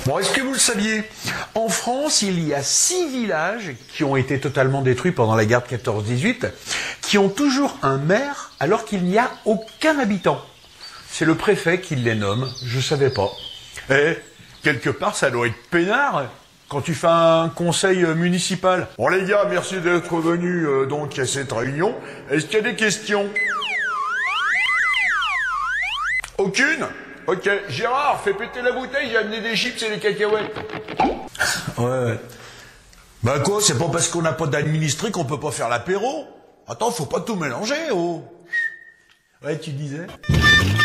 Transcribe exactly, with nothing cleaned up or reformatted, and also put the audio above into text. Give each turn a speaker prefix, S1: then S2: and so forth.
S1: Bon, est-ce que vous le saviez? En France, il y a six villages qui ont été totalement détruits pendant la guerre de quatorze dix-huit, qui ont toujours un maire alors qu'il n'y a aucun habitant. C'est le préfet qui les nomme, je savais pas. Eh, quelque part, ça doit être peinard quand tu fais un conseil municipal.
S2: Bon les gars, merci d'être venus euh, donc à cette réunion. Est-ce qu'il y a des questions? Aucune? Ok, Gérard, fais péter la bouteille, j'ai amené des chips et des cacahuètes.
S1: Ouais, ouais.
S2: Bah quoi, c'est pas parce qu'on n'a pas d'administré qu'on peut pas faire l'apéro. Attends, faut pas tout mélanger, oh.
S1: Ouais, tu disais?